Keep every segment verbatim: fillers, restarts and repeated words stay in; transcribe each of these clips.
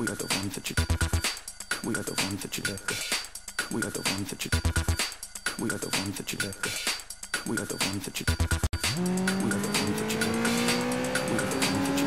We are the ones that you. We are the ones that you let go. We are the ones that you. We are the ones that you let go. We are the ones that you. We are the ones that you let go. We are the ones that you.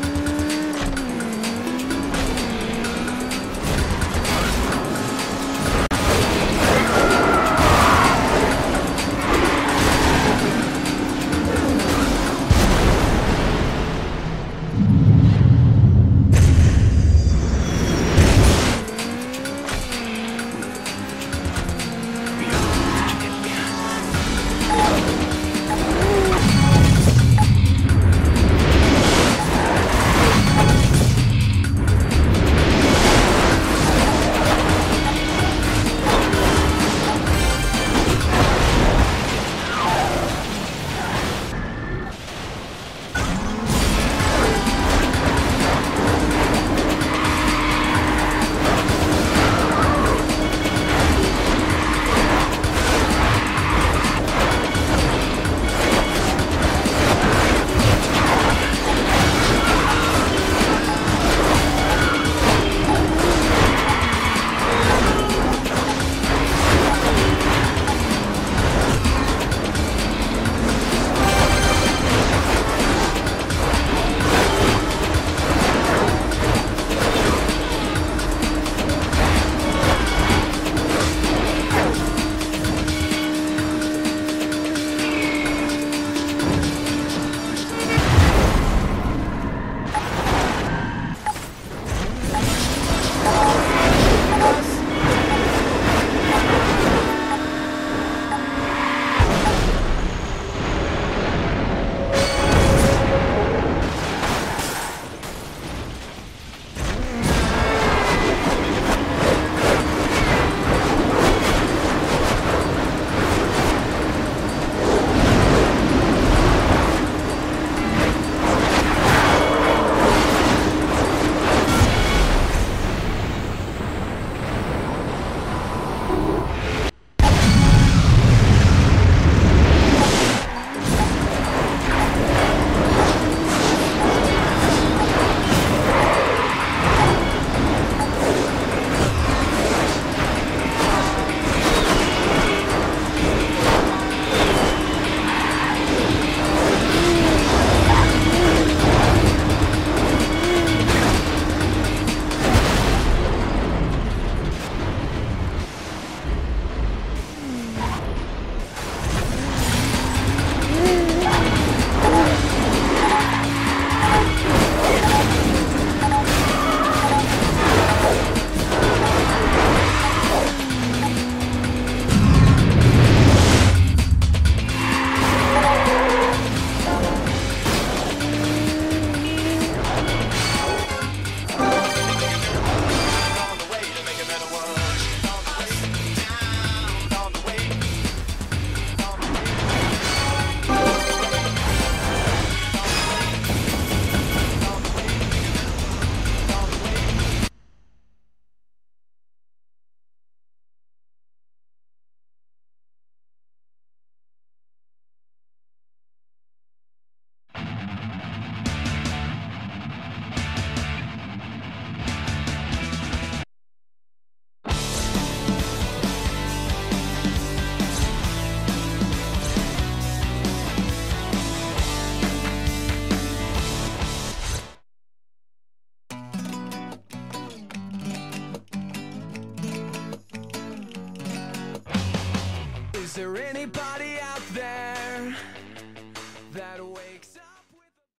Is there anybody out there that